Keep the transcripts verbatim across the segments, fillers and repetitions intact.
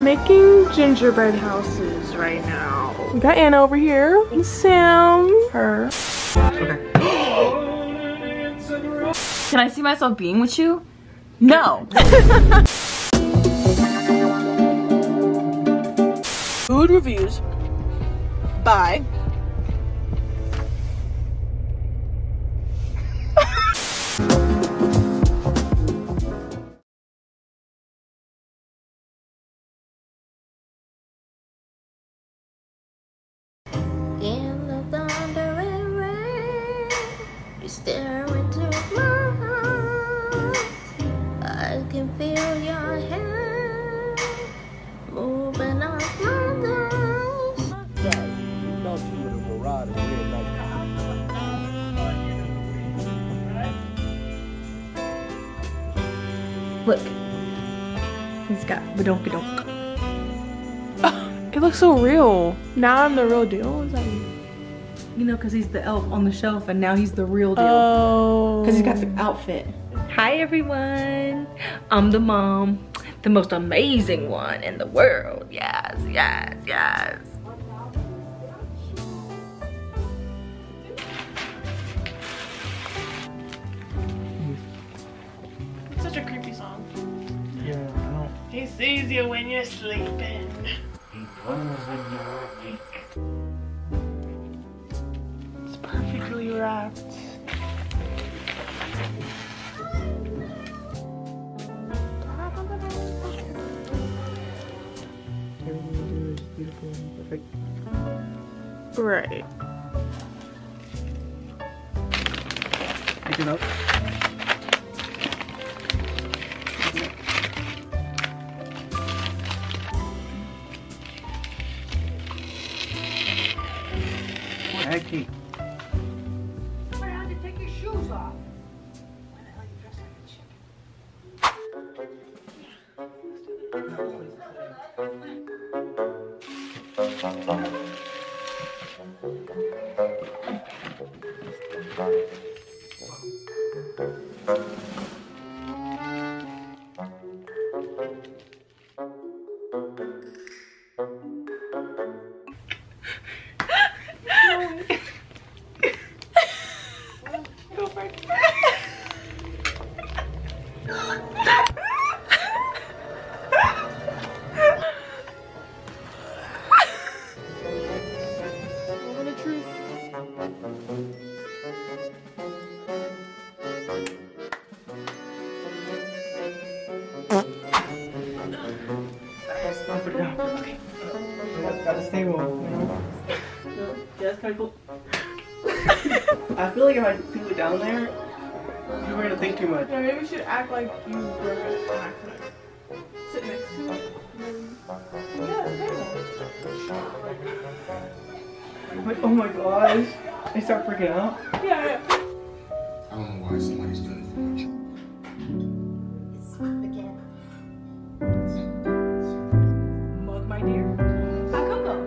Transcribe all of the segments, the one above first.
Making gingerbread houses right now. We got Anna over here and Sam, her. Okay. Can I see myself being with you? No. Food reviews by in the thunder and rain, you stare into my eyes. I can feel your hand moving up my thighs. You know she would have arrived at red light. Look. He's got badonkadonk. It looks so real. Now I'm the real deal. Is that you? You know, because he's the elf on the shelf and now he's the real deal. Oh. Because he's got the outfit. Hi everyone. I'm the mom. The most amazing one in the world. Yes, yes, yes. It's such a creepy song. Yeah, I don't. He sees you when you're sleeping. He knows when you're awake. It's perfectly wrapped. Everything you do is beautiful and perfect. Right. Pick it up. What heck, Kate? I had to take your shoes off. Why the hell you dressed like Go for it. Moment of truth. I forgot. Okay. Gotta stay warm. Yeah, that's kind of cool. I feel like if I do it down there, you're gonna think too much. Yeah, maybe we should act like you broke it on accident. Sit next to it. Yeah, I'm like, oh my gosh. I start freaking out. yeah, yeah. I don't know why somebody's doing it for much. Mug, my dear. Hot cocoa.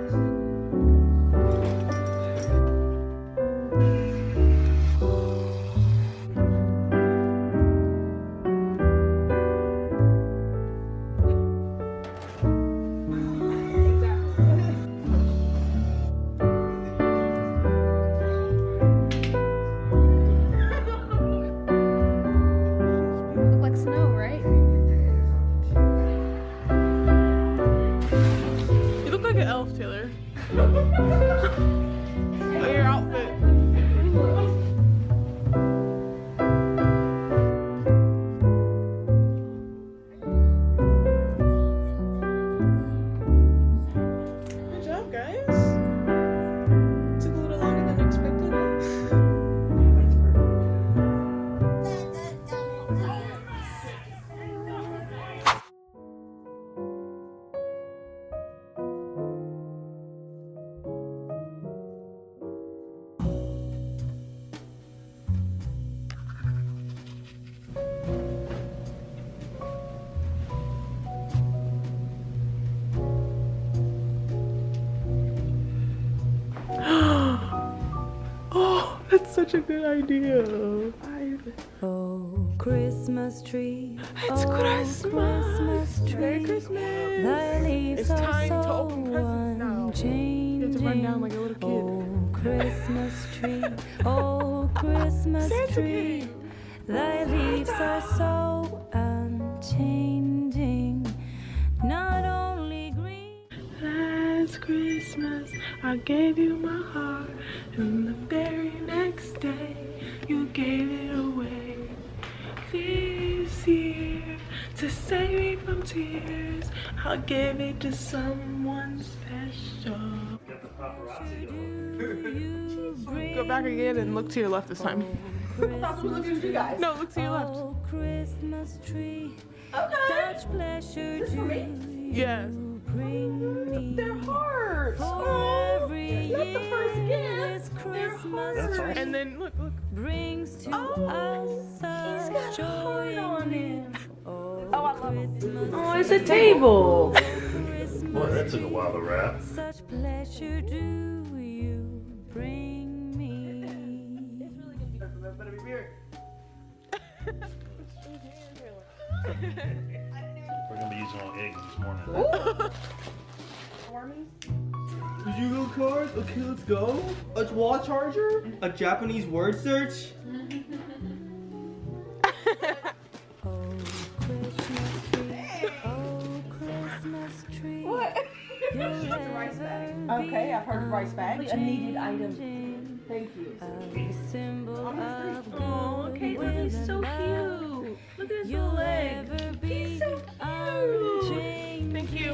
Look like snow, right? You look like an elf, Taylor. Look at your outfit. Good job, guys. Took a little longer than expected. Oh, that's such a good idea. Five. Oh. Christmas tree. It's oh, Christmas. Christmas tree. Merry Christmas. Thy leaves It's are time so to open presents now. unchanging. You have to run down like a little kid. Oh, Christmas tree. Oh, Christmas Santa tree. kid. Thy leaves are so unchanging. Not only green. Last Christmas, I gave you my heart, and the very next day, you gave it away. This year, to save me from tears, I'll give it to someone special. Go back again and look to your left this time. I thought I was looking at you guys. No, look to your left. Oh, Christmas tree. Okay. Such pleasure This for me? do Yes. you bring me. They're hearts. For Oh, every not the first year gift. this They're Christmas hearts. tree And then look, look. brings to Oh, us he's got such a heart joy on in him. Oh, Oh, I love it. Christmas Oh, it's a table. Boy, that took a while to wrap. Such pleasure do you bring me. Better be beer. We're gonna be using all eggs this morning. Did you go cards? Okay, let's go. A wall charger? A Japanese word search? Oh, Christmas tree. Oh, Christmas tree. What? You'll rice bag. ever Okay, I've heard of rice bag. A needed item. unchanging. Thank you. A symbol of Oh, Caitlin is so cute. Look at his little You'll leg. ever be He's so cute. unchanging. Thank you.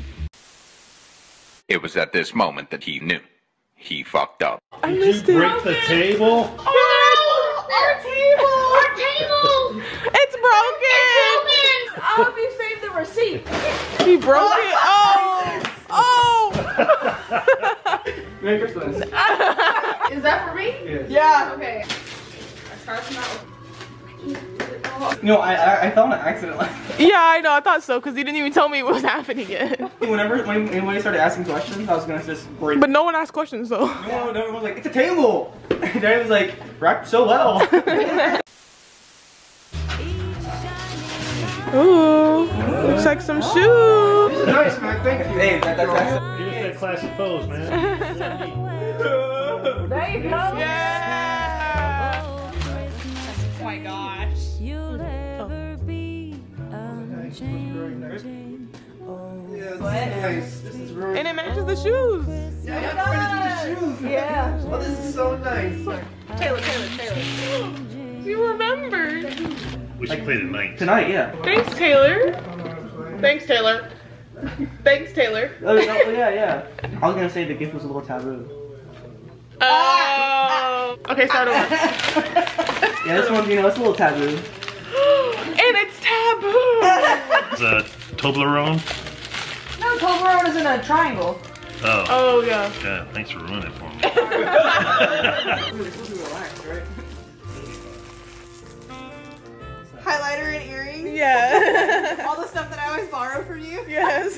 It was at this moment that he knew. He fucked up. I Did missed you it. break the table? Oh, Our table! Our table! it's broken. I hope you saved the receipt. He broke it. Oh. Oh. Merry Christmas. Is that for me? Yes. Yeah. Okay. I tried some out. No, I, I I fell on an accident. Yeah, I know. I thought so because he didn't even tell me what was happening yet. Whenever when anybody started asking questions, I was gonna just break. But no one asked questions though. no, no, everyone was like, "It's a table." And Daddy was like, "Wrapped so well." Ooh, looks like some shoes. Nice, man. Thank you. Hey, that, that's that's. Give us that classic pose, man. There you go. Yeah. Oh my gosh. You'll ever be unchanging. Oh, Yeah, this is nice. This is really. And it matches the shoes. Yeah, the shoes. Yeah. Oh, this is so nice. Taylor, Taylor, Taylor. You remembered. We should play tonight. Tonight, yeah. Thanks, Taylor. Thanks, Taylor. Thanks, Taylor. Oh, no, yeah, yeah. I was gonna say the gift was a little taboo. Oh. Okay, start over. Yeah, this one, you know, it's a little taboo. And it's taboo. It's a Toblerone. No, Toblerone is in a triangle. Oh. Oh yeah. Yeah, thanks for ruining it for me. We're supposed to relax, right? Highlighter and earrings. Yeah. All the stuff that I always borrow from you. Yes.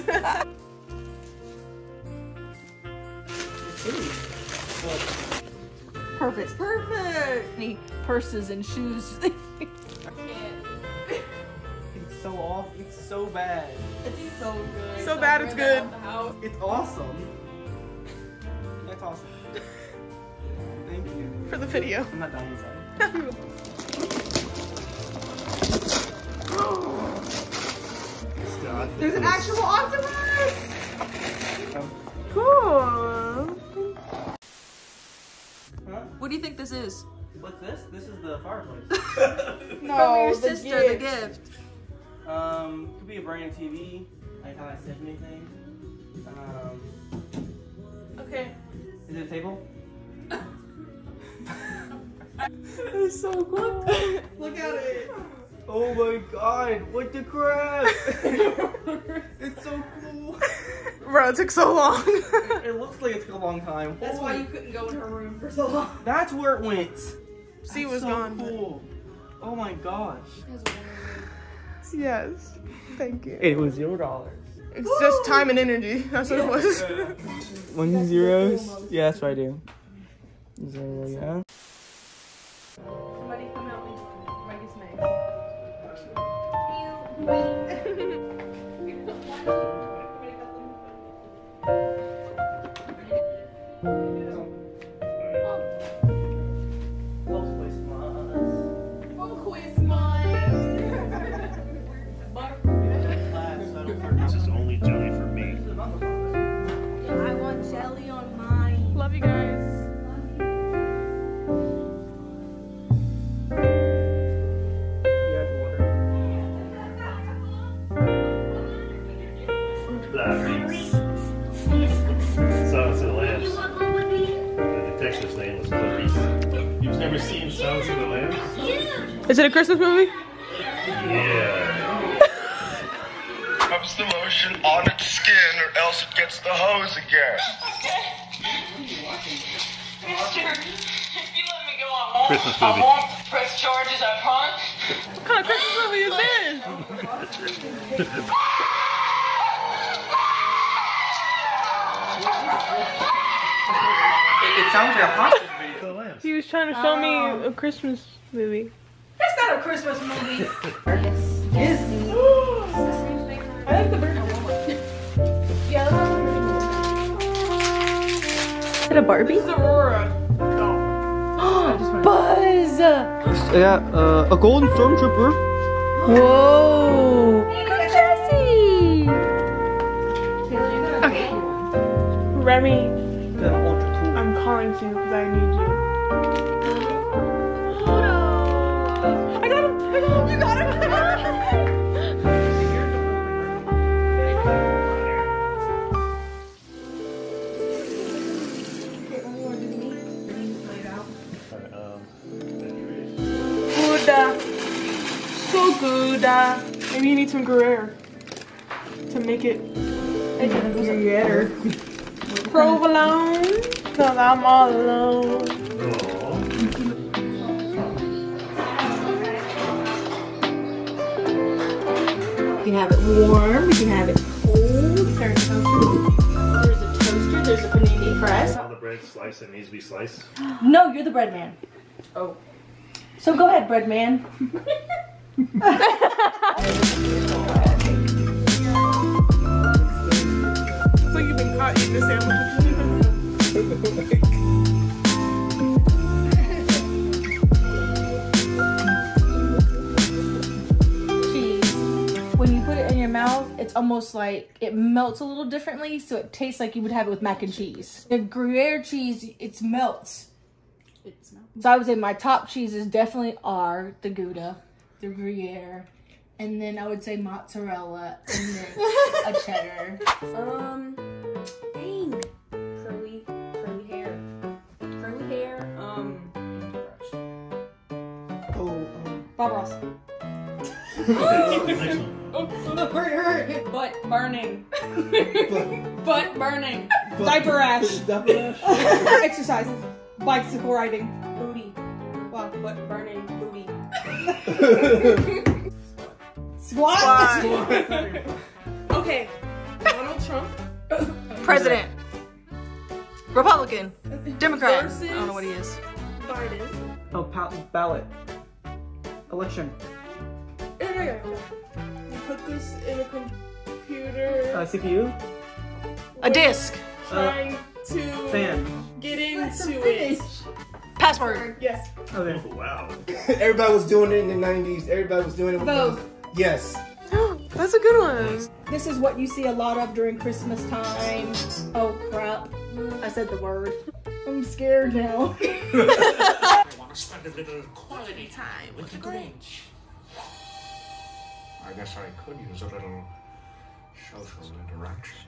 Perfect. Perfect. Any purses and shoes. It's so off. It's so bad. It's so good. So bad it's good. It's awesome. That's awesome. Thank you. For the video. I'm not dying inside. There's an actual octopus. Cool. Huh? What do you think this is? What's this? This is the fireplace. No, From your the sister, gift. the gift. um, could be a brand new T V. Like how I said anything. Um, Okay. is it a table? It's so cool. Look at it. Oh my god, what the crap? It's so cool. Bro, it took so long. It looks like it took a long time. That's why Holy- you couldn't go in her room for so long. That's where it went. C That's was so gone. cool. Oh my gosh. Yes. Thank you. It was zero dollars. It's just time and energy. That's what it was. One zeros? Yes, I do. Zero, yeah. Somebody come help me write his name. Is it a Christmas movie? Yeah. Rubs the lotion on its skin or else it gets the hose again. Mister, if you let me go, I won't. Christmas I movie. won't press charges, I promise. What kind of Christmas movie is this? It, it sounds like a hostage video. He was trying to show me a Christmas movie. That's not a Christmas movie. Disney. I like the bird. Yeah, Is it a Barbie? This is Aurora. Buzz! Yeah, uh, a golden stormtrooper. Whoa! Look at Jessie! Okay. Remy, The ultra cool. I'm calling you because I need you. I got him! I got him! You got him! Good. So good. Maybe you need some Gruyere to make it Gruyere. Provolone, cause I'm all alone. You can have it warm, you can have it cold. There's a toaster, there's a panini press. All the bread sliced that needs to be sliced. No, you're the bread man. Oh. So go ahead, bread man. It's like you've been caught eating the sandwich. Cheese. When you put it in your mouth, it's almost like it melts a little differently, so it tastes like you would have it with mac and cheese. The Gruyere cheese, it melts. It's not. So I would say my top cheeses definitely are the Gouda, the Gruyere, and then I would say mozzarella, and then a cheddar. Um, dang. Curly, curly hair. Curly hair. Um, Oh, um. Bob Ross. Next one. butt burning. butt burning. Diaper rash. Diaper Exercise. Bicycle riding. Booty. Wow, butt burning booty. Squat. Okay. Donald Trump. President. Republican. Democrat. Versus I don't know what he is. Biden. Oh, pa- ballot. Election. Yeah, yeah, yeah. You put this in a computer. Uh, C P U. A disc. Trying to Fan. get into it. Password. Yes. Okay. Oh, wow. Everybody was doing it in the nineties. Everybody was doing it. Vogue. Yes. That's a good one. This is what you see a lot of during Christmas time. Oh crap. I said the word. I'm scared now. I want to spend a little quality time with the Grinch. I guess I could use a little social interaction.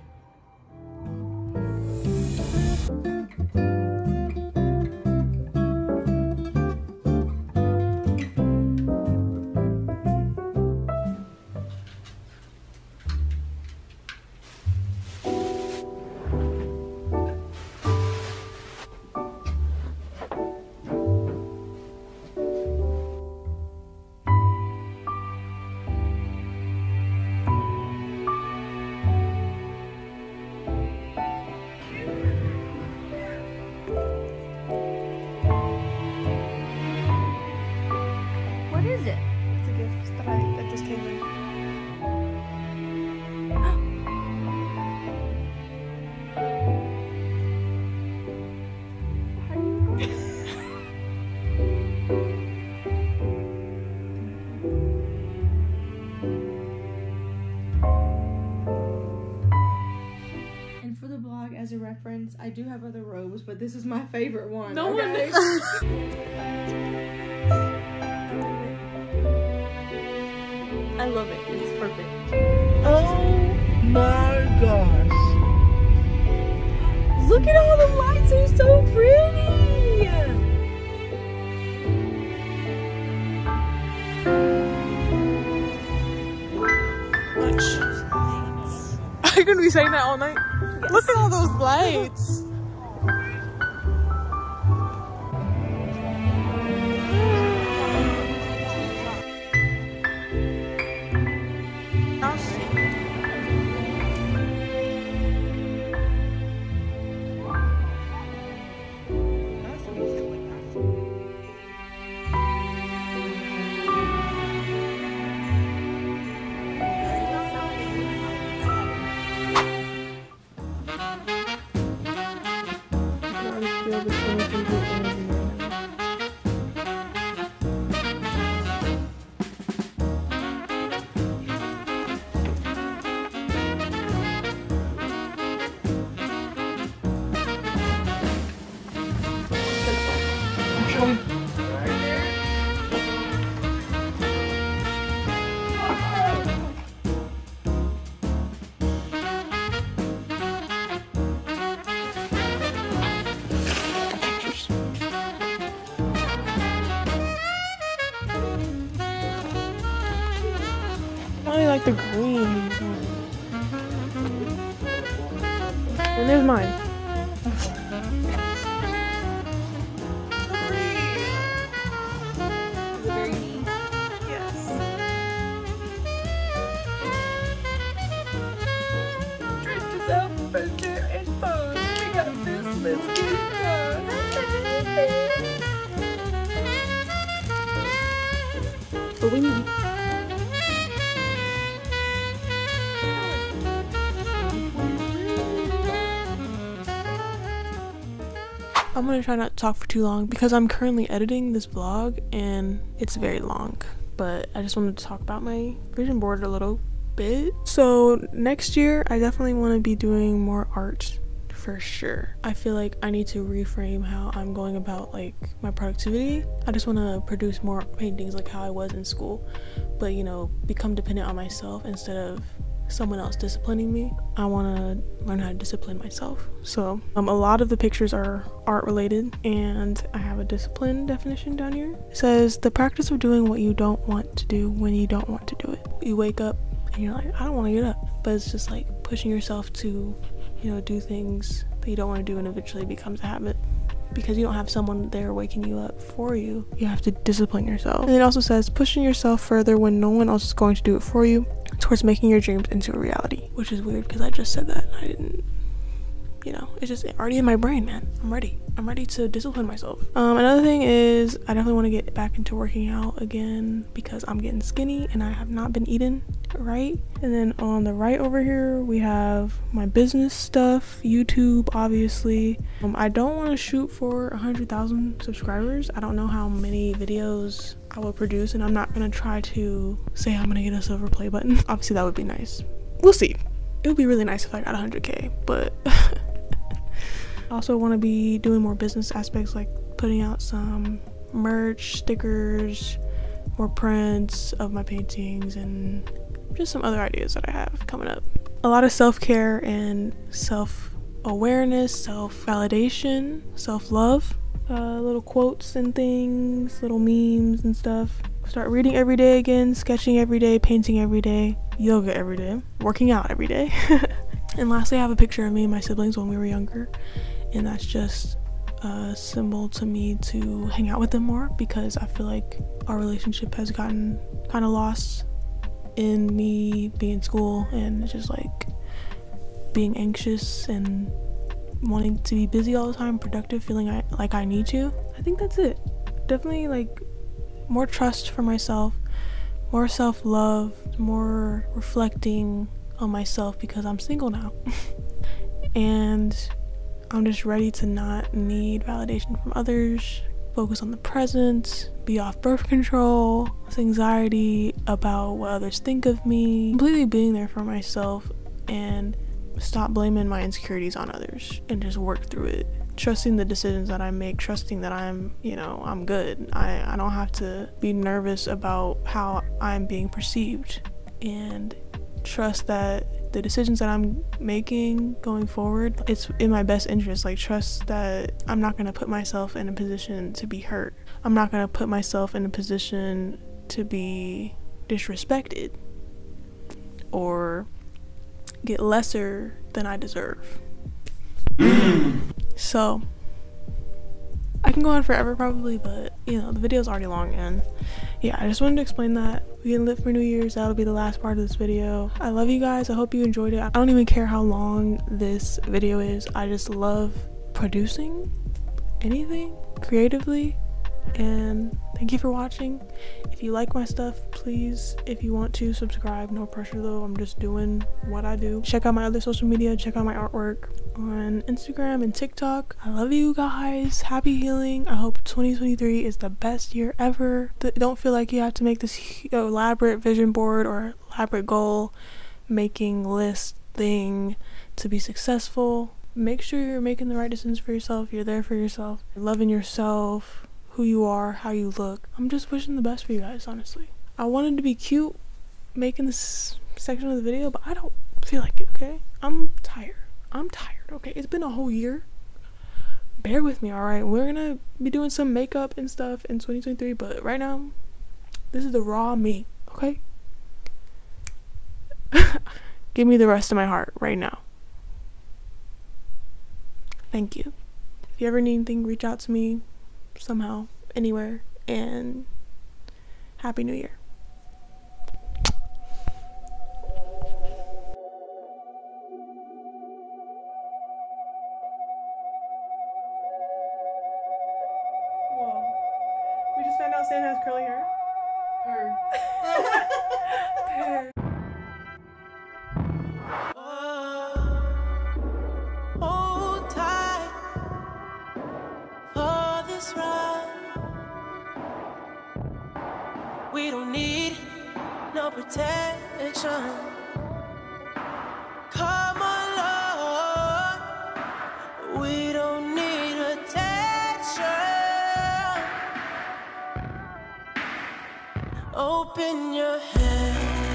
What is it? It's a gift that I that just came in. And for the blog, as a reference, I do have other robes, but this is my favorite one. No okay? one. I love it. It's perfect. Oh my gosh. Look at all the lights. They're so pretty. you gonna be saying that all night? Yes. Look at all those lights. I like the green. And there's mine. Is it very neat? Yes. Drink yourself fresh air and fun. We got this, let's get it done. But we need. I'm gonna try not to talk for too long because I'm currently editing this vlog and it's very long, but I just wanted to talk about my vision board a little bit. So next year I definitely want to be doing more art for sure. I feel like I need to reframe how I'm going about like my productivity. I just want to produce more paintings like how I was in school, but you know, become dependent on myself instead of someone else disciplining me. I want to learn how to discipline myself. So um, a lot of the pictures are art related, and I have a discipline definition down here. It says the practice of doing what you don't want to do when you don't want to do it. You wake up and you're like, I don't want to get up, but it's just like pushing yourself to, you know, do things that you don't want to do, and eventually it becomes a habit. Because you don't have someone there waking you up for you, you have to discipline yourself. And it also says pushing yourself further when no one else is going to do it for you, towards making your dreams into a reality. Which is weird because I just said that and I didn't, you know, it's just already in my brain, man. I'm ready. I'm ready to discipline myself. Um, another thing is I definitely want to get back into working out again because I'm getting skinny and I have not been eating right. And then on the right over here we have my business stuff, YouTube obviously. Um, I don't want to shoot for one hundred thousand subscribers. I don't know how many videos I will produce, and I'm not gonna try to say I'm gonna get a silver play button. Obviously that would be nice. We'll see. It would be really nice if I got one hundred K, but I also want to be doing more business aspects, like putting out some merch, stickers, more prints of my paintings, and just some other ideas that I have coming up. A lot of self-care and self-awareness, self-validation, self-love, uh, little quotes and things, little memes and stuff. Start reading every day again, sketching every day, painting every day, yoga every day, working out every day. And lastly, I have a picture of me and my siblings when we were younger, and that's just a symbol to me to hang out with them more, because I feel like our relationship has gotten kind of lost in me being in school and just like being anxious and wanting to be busy all the time, productive, feeling I, like I need to. I think that's it. Definitely like more trust for myself, more self-love, more reflecting on myself because I'm single now. And I'm just ready to not need validation from others, focus on the present, be off birth control, this anxiety about what others think of me, completely being there for myself and stop blaming my insecurities on others and just work through it. Trusting the decisions that I make, trusting that I'm, you know, I'm good. I, I don't have to be nervous about how I'm being perceived, and trust that the decisions that I'm making going forward, it's in my best interest. Like, trust that I'm not going to put myself in a position to be hurt. I'm not going to put myself in a position to be disrespected or, get lesser than I deserve. So I can go on forever probably, but you know, the video's already long, and yeah, I just wanted to explain that. We can live for New Year's. That'll be the last part of this video. I love you guys. I hope you enjoyed it. I don't even care how long this video is. I just love producing anything creatively, and thank you for watching. If you like my stuff, please, if you want to, subscribe. No pressure though. I'm just doing what I do. Check out my other social media. Check out my artwork on Instagram and TikTok. I love you guys. Happy healing. I hope twenty twenty-three is the best year ever. Don't feel like you have to make this elaborate vision board or elaborate goal making list thing to be successful. Make sure you're making the right decisions for yourself. You're there for yourself. You're loving yourself, who you are, how you look. I'm just wishing the best for you guys, honestly. I wanted to be cute making this section of the video, but I don't feel like it, okay? I'm tired. I'm tired, okay? It's been a whole year. Bear with me, alright? We're gonna be doing some makeup and stuff in twenty twenty-three, but right now, this is the raw me, okay? Give me the rest of my heart right now. Thank you. If you ever need anything, reach out to me somehow, anywhere, and Happy New Year. Whoa. We just found out Sam has curly hair. Her. Her. Hold tight for this ride. We don't need no protection. Come along. We don't need attention. Open your head.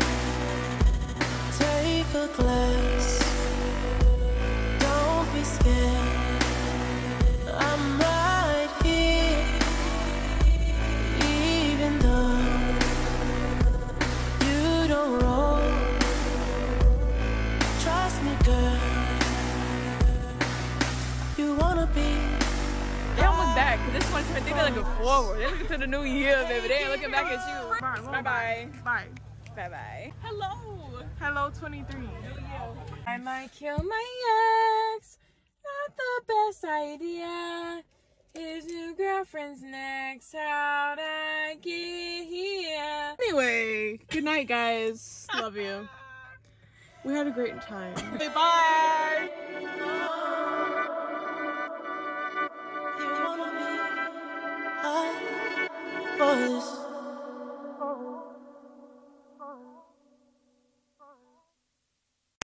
Take a glass. Don't be scared. I'm right here. Even though you don't roll. Trust me, girl. You wanna be. They don't look back, because this one's, I think they're looking forward. They're looking to the new year, baby. They ain't looking back at you. Bye bye. Bye. Bye bye. Hello. Hello, twenty-three. I might kill my ex. Not the best idea. His new girlfriend's next. How'd I get here? Anyway, good night, guys. Love you. We had a great time. Okay, bye. You wanna be high for this.